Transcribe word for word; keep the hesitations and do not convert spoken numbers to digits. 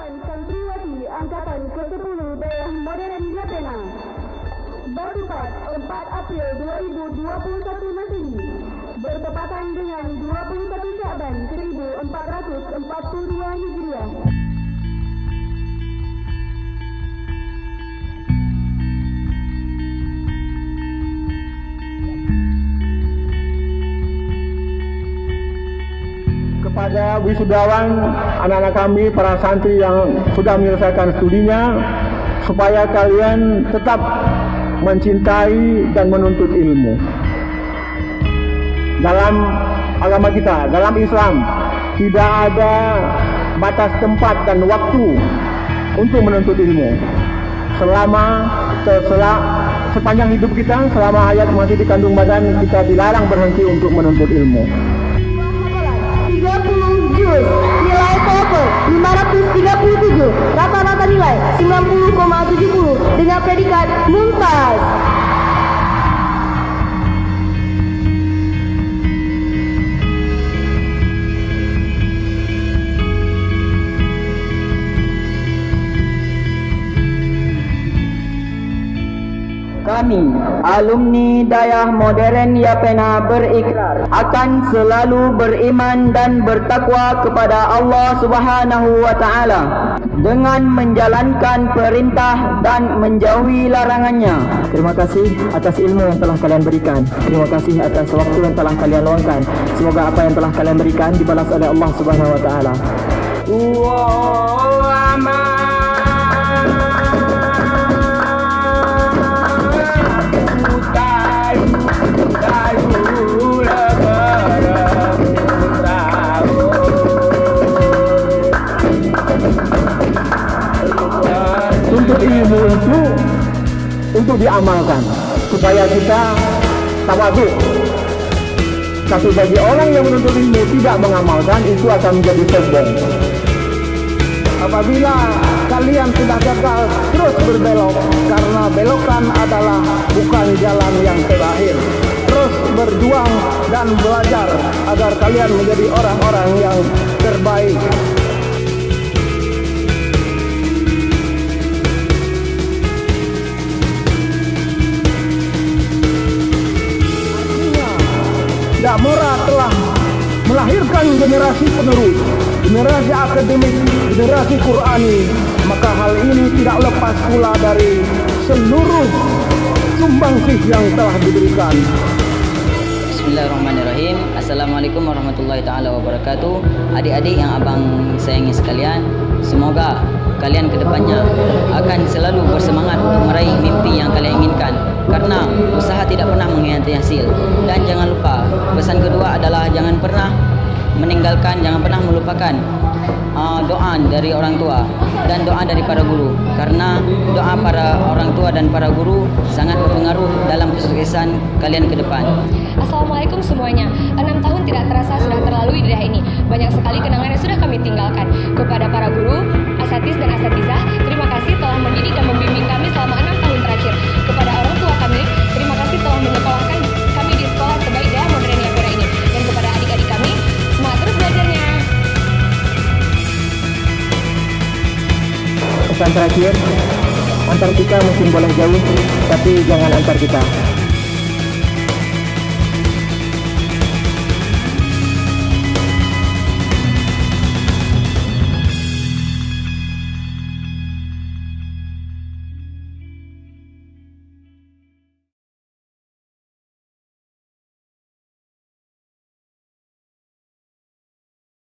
Wisudawan Santriwati Angkatan kesepuluh Daerah Modern Yapena bertempat empat April dua ribu dua puluh satu Masehi bertepatan dengan dua puluh satu Sya'ban seribu empat ratus empat puluh dua Hijriah. Kepada wisudawan anak-anak kami, para santri yang sudah menyelesaikan studinya, supaya kalian tetap mencintai dan menuntut ilmu. Dalam agama kita, dalam Islam, tidak ada batas tempat dan waktu untuk menuntut ilmu. Selama setelah sepanjang hidup kita, selama hayat masih dikandung badan, kita dilarang berhenti untuk menuntut ilmu. tiga puluh juz, nilai TOEFL lima ratus tiga puluh tujuh, rata-rata nilai sembilan puluh koma tujuh puluh dengan predikat mumtaz. Kami, alumni Dayah Modern Yapena berikrar akan selalu beriman dan bertakwa kepada Allah Subhanahu wa Ta'ala dengan menjalankan perintah dan menjauhi larangannya. Terima kasih atas ilmu yang telah kalian berikan. Terima kasih atas waktu yang telah kalian luangkan. Semoga apa yang telah kalian berikan dibalas oleh Allah Subhanahu wa Ta'ala. Wallahu a'lam. Tuntut ilmu itu untuk diamalkan supaya kita tawadhu. Tapi bagi orang yang menuntut ilmu tidak mengamalkan, itu akan menjadi sombong. Apabila kalian sudah gagal terus berbelok, karena belokan adalah bukan jalan yang terakhir. Terus berjuang dan belajar agar kalian menjadi orang-orang yang terbaik. Damora telah melahirkan generasi penerus, generasi akademik, generasi Qurani. Maka hal ini tidak lepas pula dari seluruh sumbangsih yang telah diberikan. Bismillahirrahmanirrahim. Assalamualaikum warahmatullahi taala wabarakatuh. Adik-adik yang abang sayangi sekalian, semoga kalian kedepannya akan selalu bersemangat untuk meraih mimpi yang kalian inginkan, karena usaha tidak pernah mengkhianati hasil. Dan jangan lupa, pesan kedua adalah jangan pernah meninggalkan, jangan pernah melupakan uh, doa dari orang tua dan doa dari para guru, karena doa para orang tua dan para guru sangat berpengaruh dalam kesuksesan kalian ke depan. Assalamualaikum semuanya. Enam tahun tidak terasa sudah terlalu di daerah ini. Banyak sekali kenangan yang sudah kami tinggalkan. Kepada para guru, asatiz dan asatizah, terima kasih telah mendidik dan membimbing kami selama enam tahun terakhir. Kepada orang tua kami, terima kasih telah menyekolahkan kami di sekolah terbaik Dayah Modern Yapena ini. Dan kepada adik-adik kami, semangat terus belajarnya. Pesan terakhir, antar kita mungkin boleh jauh, tapi jangan antar kita.